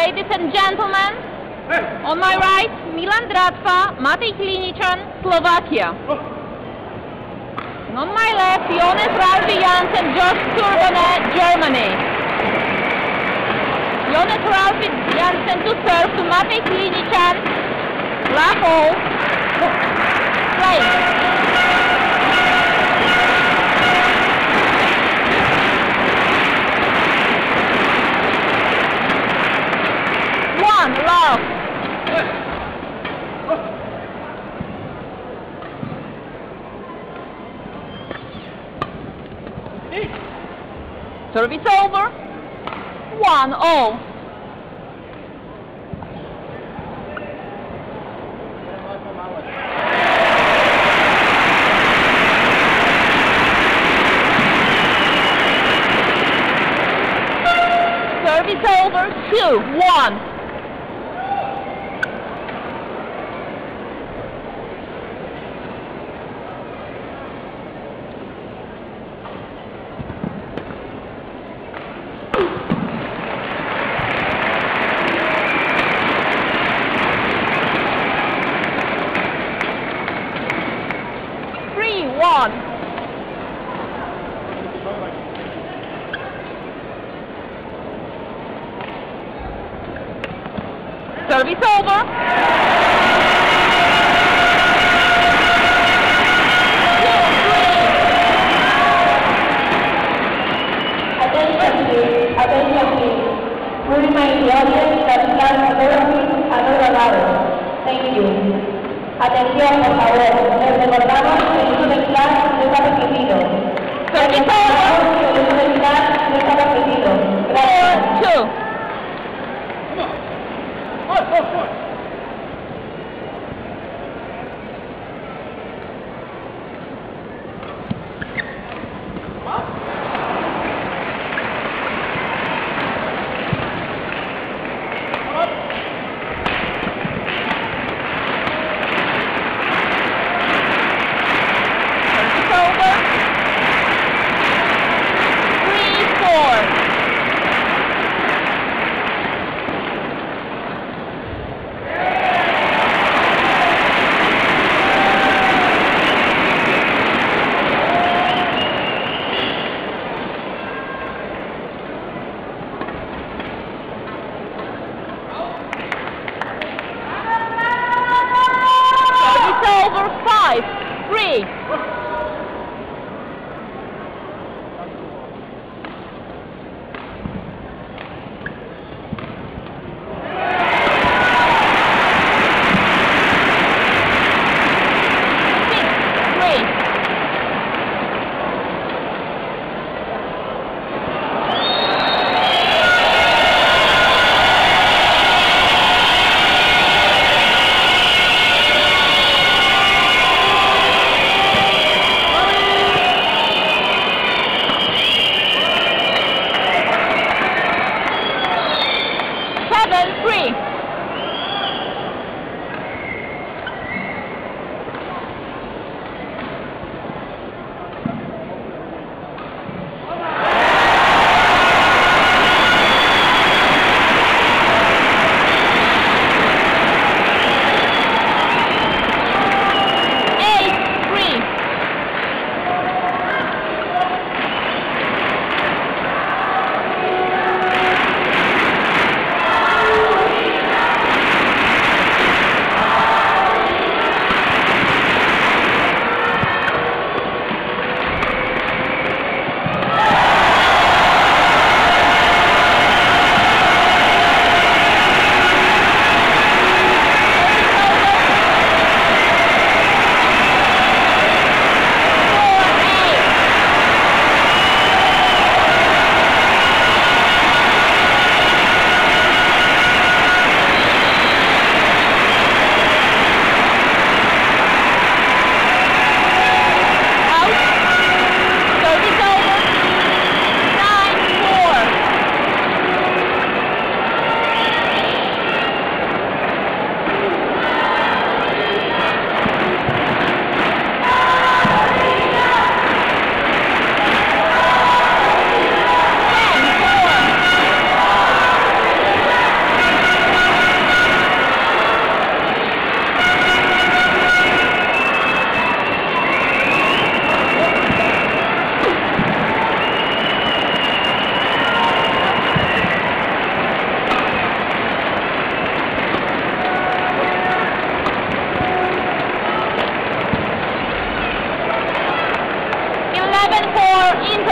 Ladies and gentlemen, on my right, Milan Dratva, Matej Kliničan, Slovakia. And on my left, Jonas Ralfi Jansen, Josh Turbone, Germany. Jonas Ralfi Jansen to serve to Matej Kliničan, love play. Love. Service over. 1-0. Service over. 2-1. Service over. Attention please. We remind the audience that class photography are not allowed. Thank you. Atención, por favor. Les recordamos que el uso del flash no está permitido. Service over. El uso del flash no está permitido. Gracias. 4-2. Over 5-3.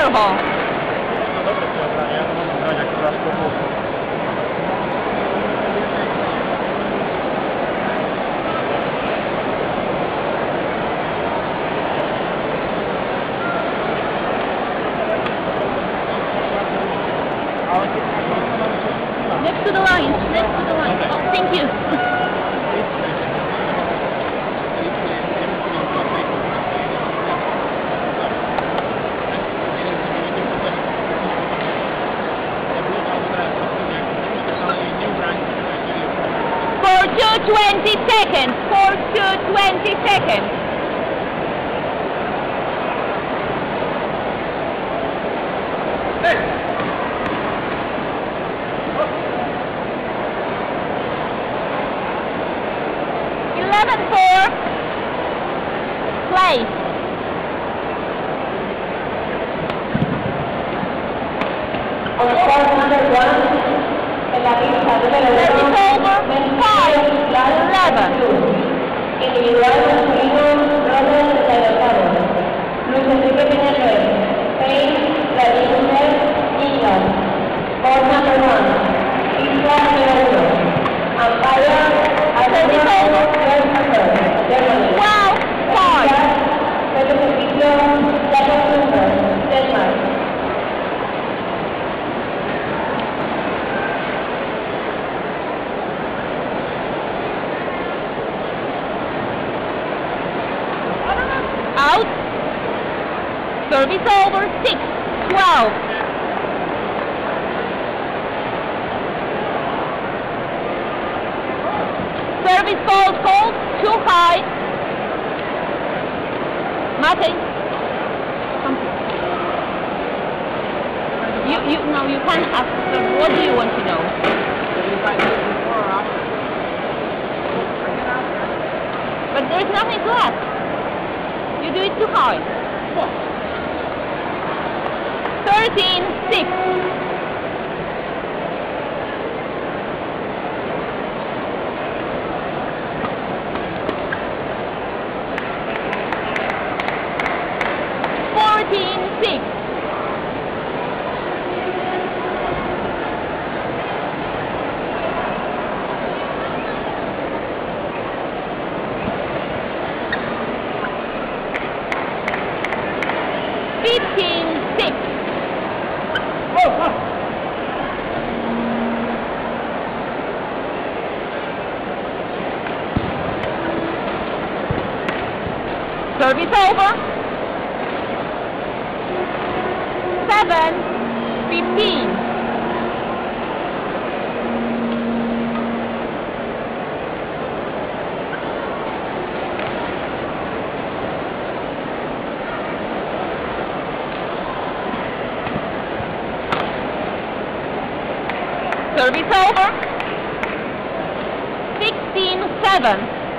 ball. No dobre, to ja nie mogę grać jak raz po boku. Next to the line, next to the line. Oh, thank you. For 2:20 seconds. For 2:20 seconds. Hey! 11-4. Play. On court number 1, en la pista número 1, individual masculino, bronce 38. Luis Enrique Peñalver, Payne, Vladimir England. Court number 1, pista número 1, Ampaya, Arturo, Germany. Wow, five. Pedro Servicio, Jacob Super, Denmark. Out. Service over. 6-12. Service ball called too high. Mate. Come. No, you can't ask them. What do you want to know? But there's nothing to ask. You do it too high. 13-6. Service over. 7-15. Service over. 16-7.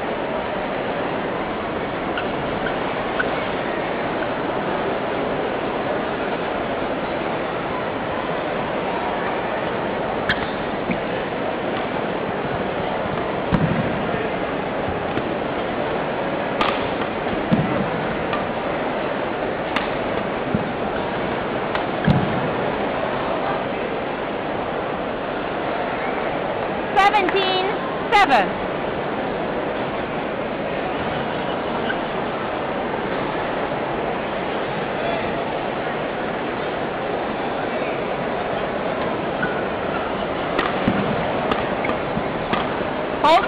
Hold.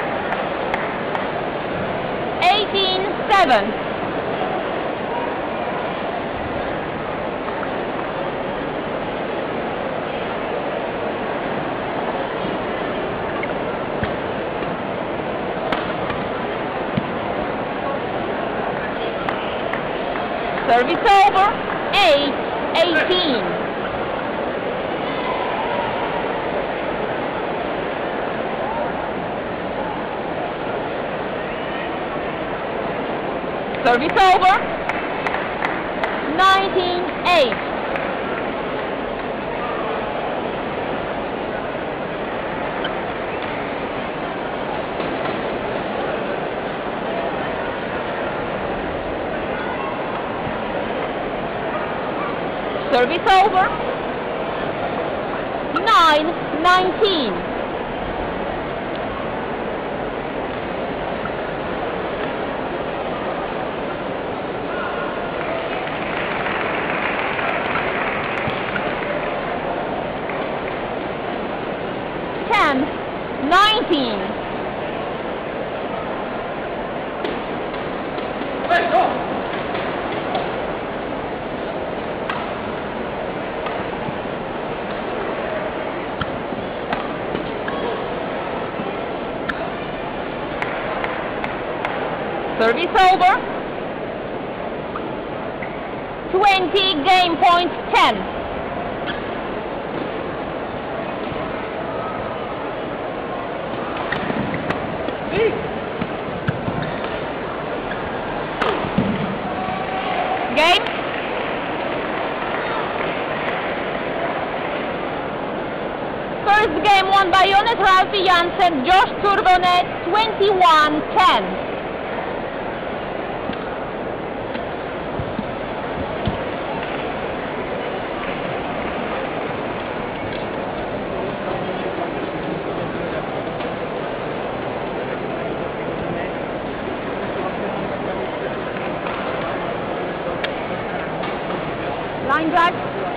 18-7. Service over. 8-18. Service over. 19-8. Service over. 9-19. Ten, 19. Hey, go! Service over. 20, game point 10. Game. First game won by Jonas Ralphie Jansen, Josh Turbonet, 21-10. Line drive.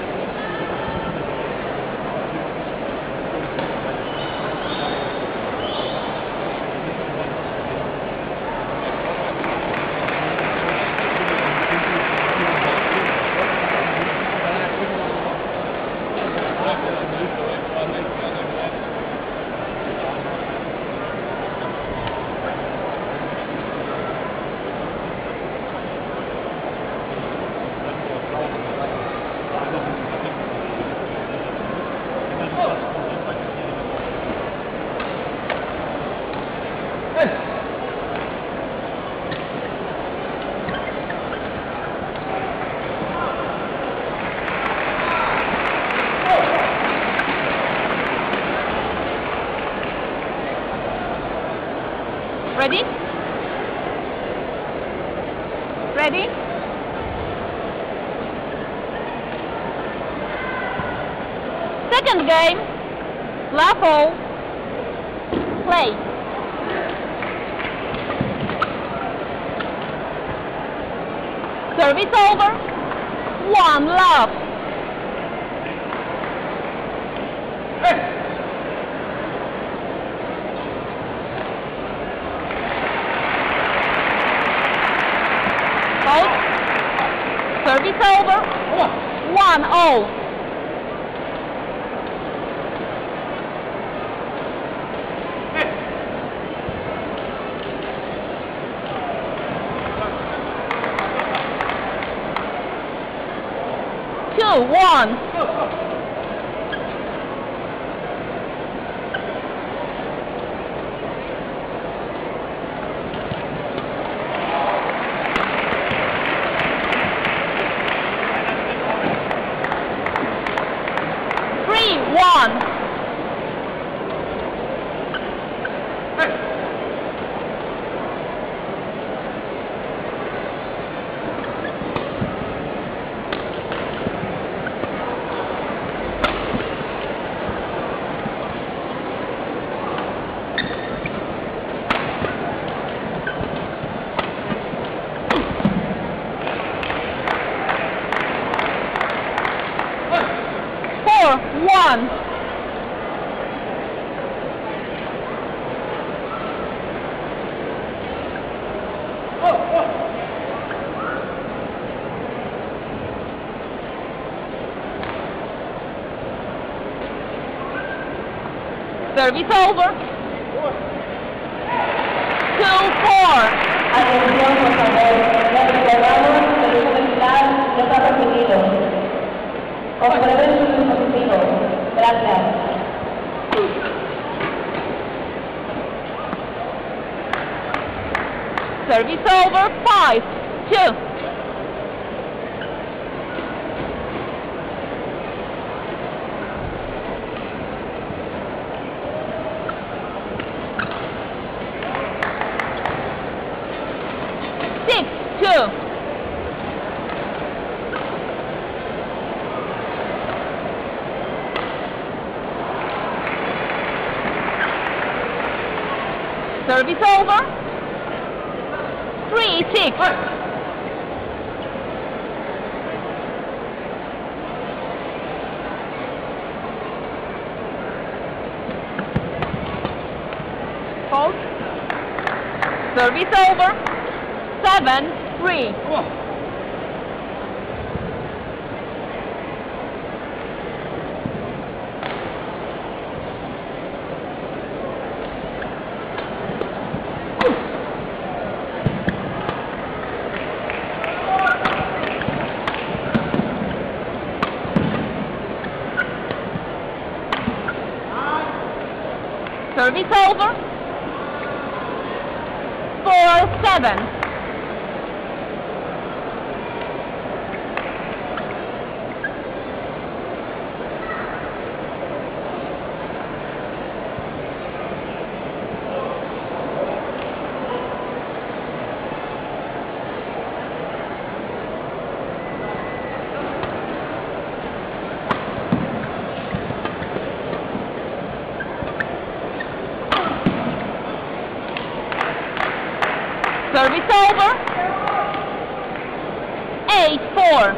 Ready? Ready? Second game. Level. Play. Service over. 1-love. Service over. 1-0. Two, 1. One. Service over. 2-4. Atención, por favor. Les recordamos que el uso del plan no está permitido. Comprueben sus dispositivos. Gracias. Service over. 5-2. Service over. 3-6. Fault. Service over. 7-3. Service over. 4-7. Service over. 8-4.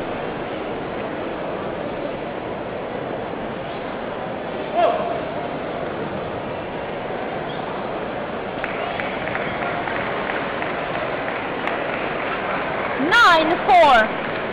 Nine, 4.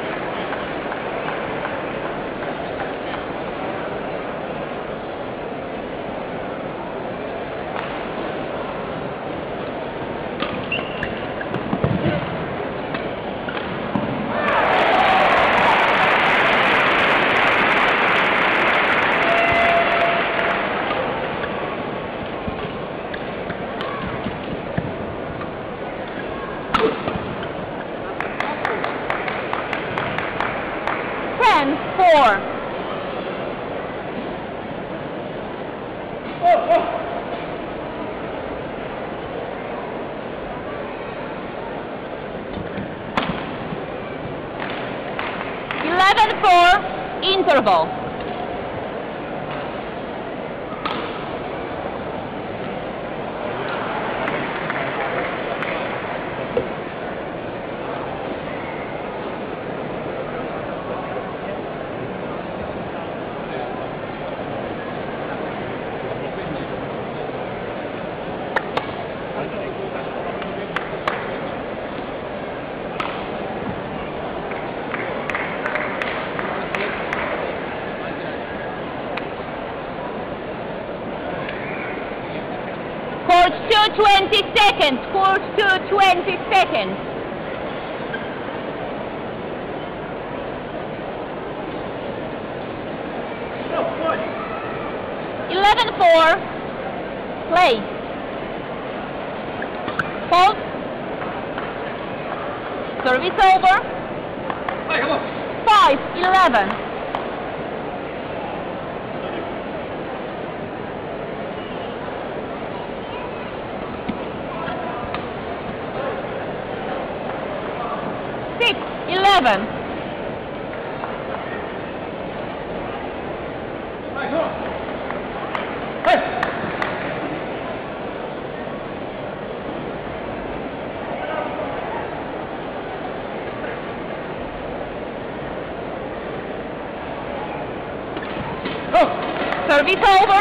Ten, 4. Interval. Court 2, 20 seconds. Court 2, 20 seconds. Eleven, 4. Play. Fault. Service over. 5-11. Six, 11. Service over.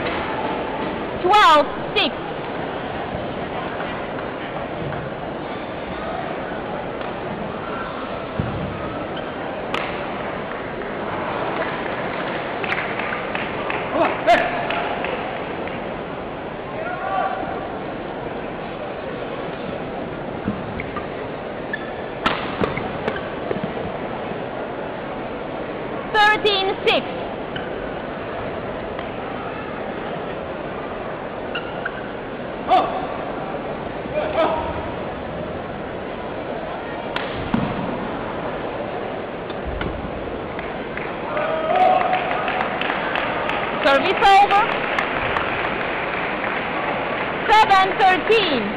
12-6. Thirteen, 6. Service over. 7-13.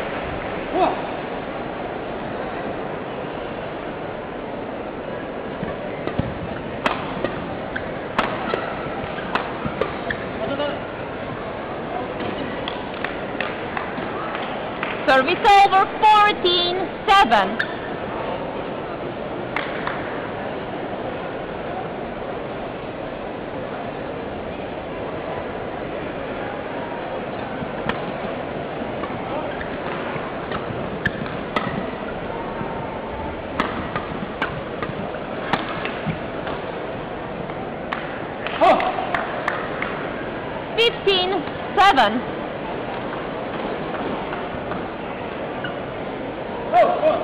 Service over, 14-7. Oh! 15-7. Oh!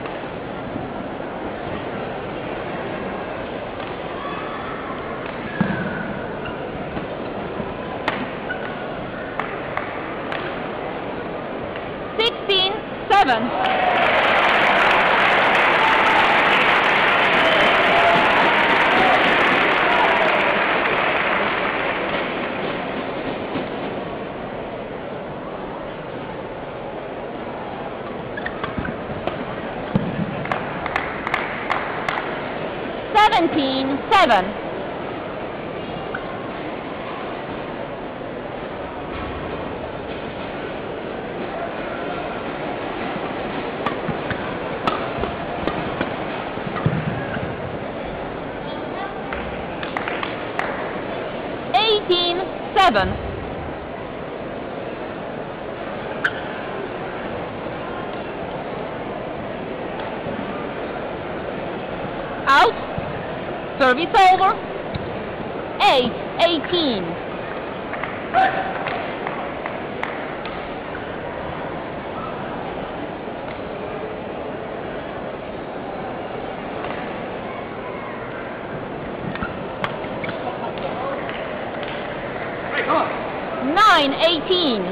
16-7. Seven. Seven. Out. Service over. 8-18. Hey, come on! 9-18.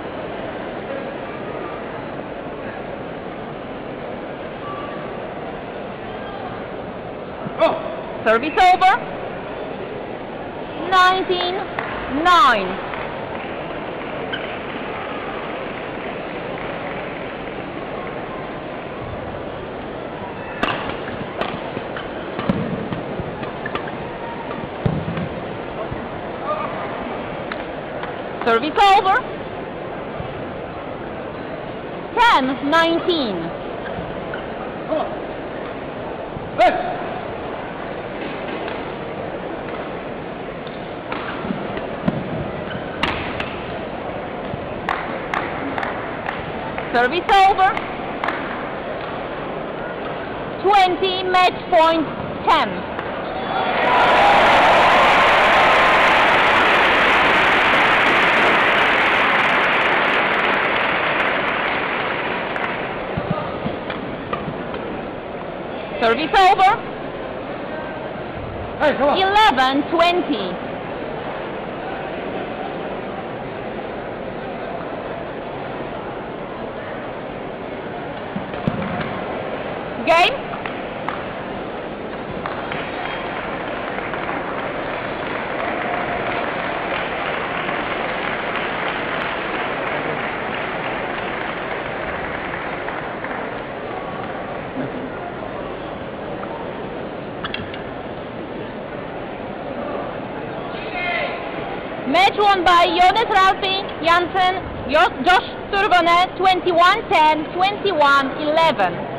Oh! Service over. 19-9. Service over. 10-19. Come on! Hey! Service over. 20, match point 10. Service over. Hey, come on! 11-20. Game. Match won by Jonas Ralphie Jansen, Josh Turvonen, 21-10, 21-11.